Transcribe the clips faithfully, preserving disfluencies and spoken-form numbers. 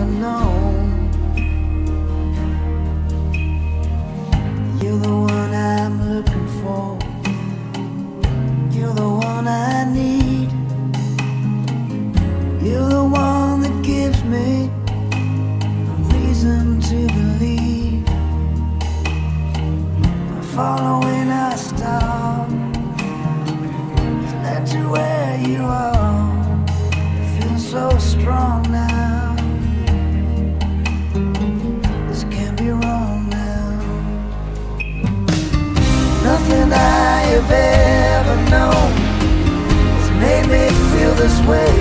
known. You're the one I'm looking for. You're the one I need. You're the one that gives me a reason to believe. Following our star has led to where you are. You feel so strong now. This can't be wrong now. Nothing I have ever known has made me feel this way.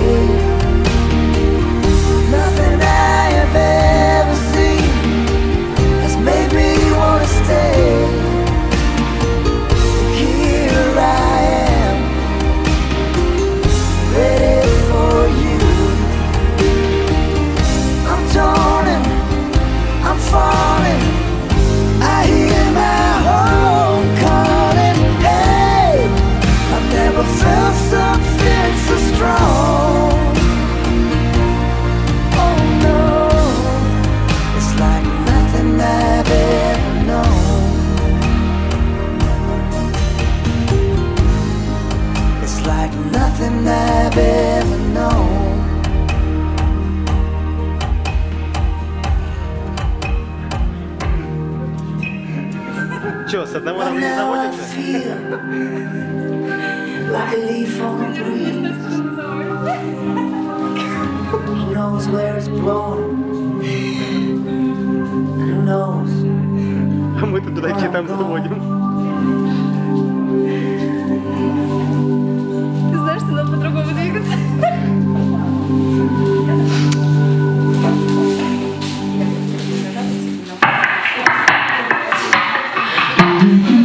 Nothing I have ever seen has made me want to stay. Here I am, ready for you. I'm torn and I'm falling. I hear my home calling. Hey, I've never felt something so strong. Oh no, it's like nothing I've ever known. It's like nothing I've ever known. Чё, с одного раза не Now I заводится? feel like a leaf on the breeze. Who knows where it's blowing? Who knows? А мы тут дураки там заводим. Ты знаешь, что надо по-другому двигаться? Mm-hmm.